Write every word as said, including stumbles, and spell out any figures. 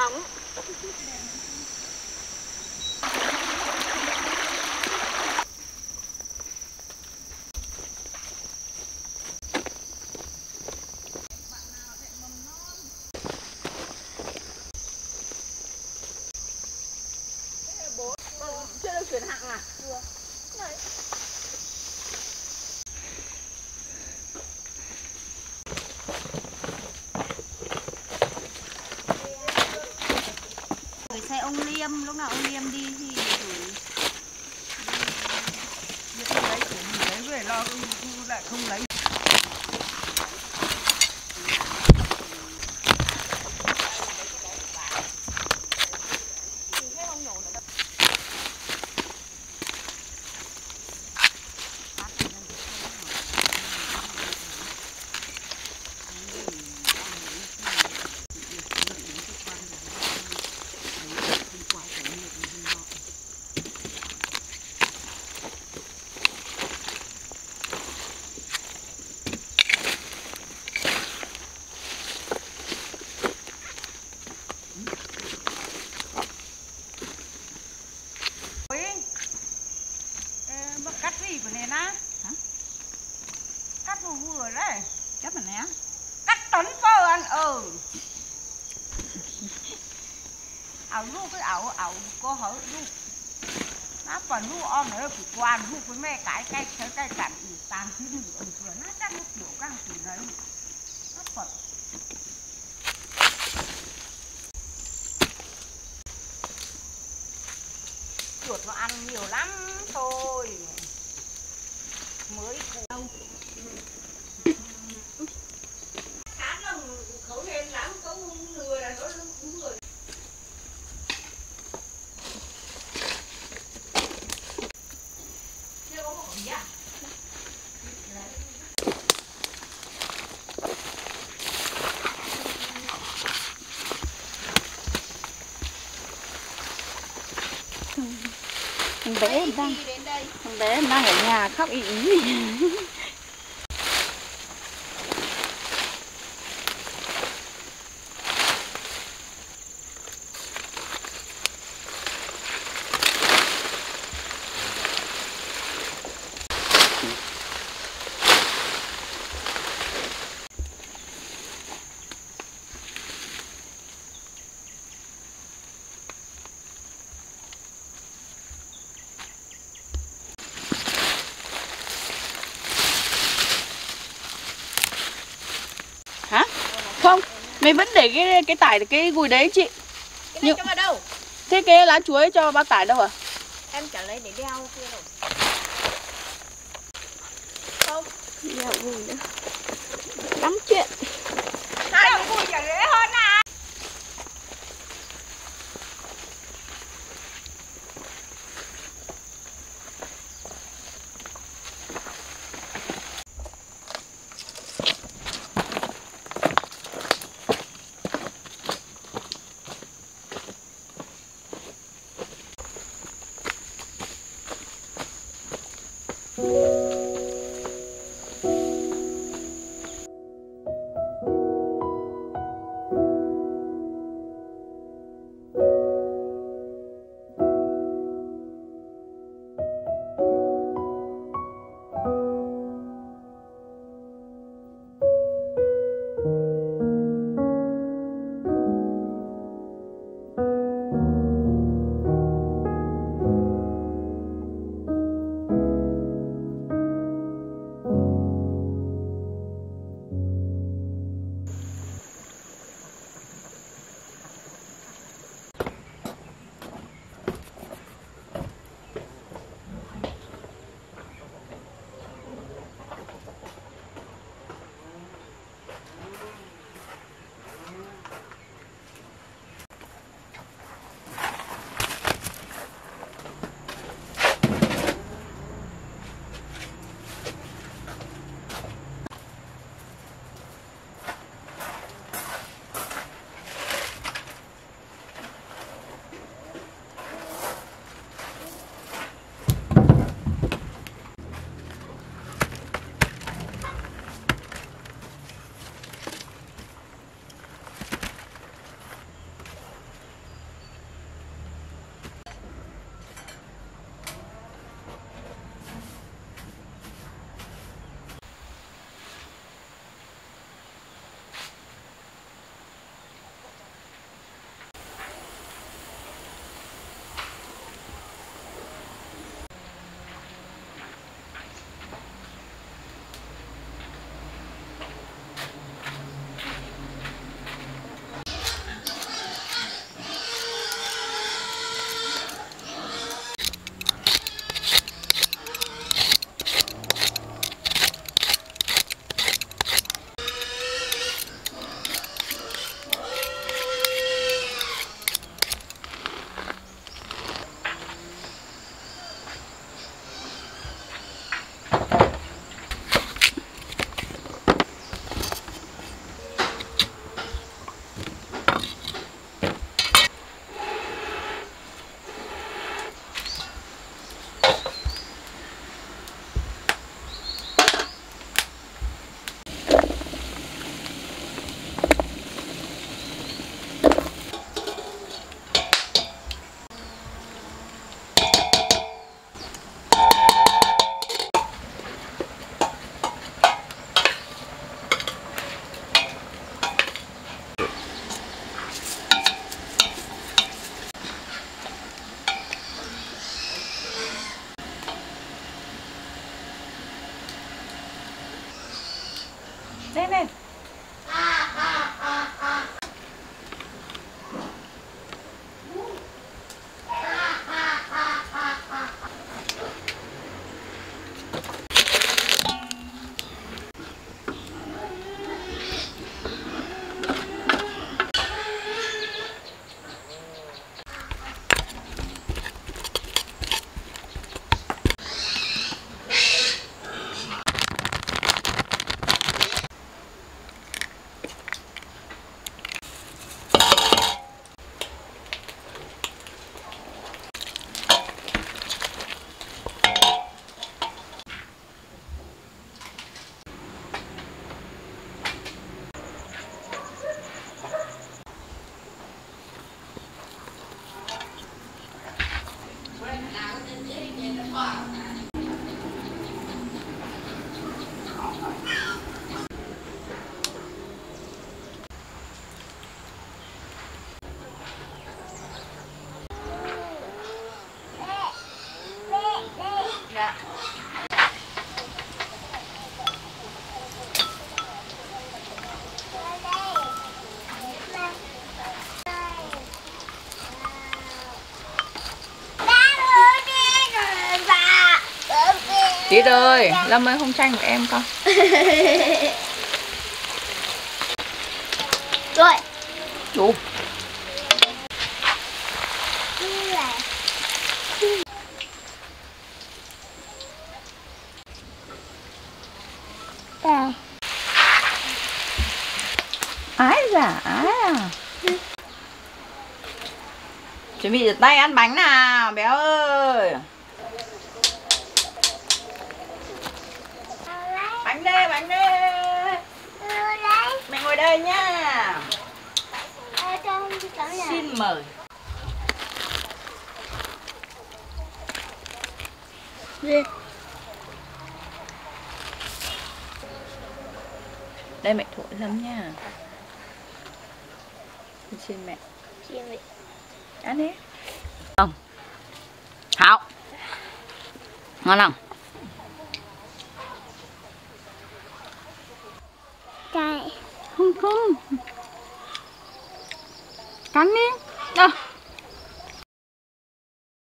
nóng. Bố chưa được chuyển hạng à? Được. Đấy. Gửi xe ông Liêm, lúc nào ông Liêm đi thì gửi. Như không lấy của mình lấy về lo lại không lấy. Cắt gì của nè á? Hả? Cắt vừa vừa đấy. Cắt mà nè. Cắt tấn phơ ăn ừ. Ảo ru cái ảo ảo có hở ru. Nó còn ru om nữa phải quan ru với mẹ cái cái cái cái cặn tàn thứ gì ở cửa nó chắc nó kiểu căng từ đấy. Nó phật. Chuột nó ăn nhiều lắm thôi. Mới cụ đâu. Cá nó khẩu lên lắm, có người là nó đúng rồi. Chưa có một gì à? Thằng bé đang thằng bé đang ở nhà khóc ì ý. Hả? Không, mày vẫn để cái cái tải cái gùi đấy chị. Cái này cho vào đâu? Thế cái lá chuối cho bao tải đâu à? Em chả lấy để đeo kia đâu. Không. Đeo gùi nữa. Lắm chuyện. Hai cái gùi chả dễ hơn à? ạ. Tít ơi, Lâm ơi không tranh của em con. Rồi. Đủ. À. Ái da, ái à. Chuẩn bị rửa tay ăn bánh nào, béo ơi. Bánh đây, bánh đây. Mẹ ngồi đây nhá. Xin mời. Gì? Đây mẹ thổi lắm nha. Xin mẹ. Xin mẹ. Ăn đi. Không. Hảo. Ngon không? Cay. Không không. Cắn đi. Đâu.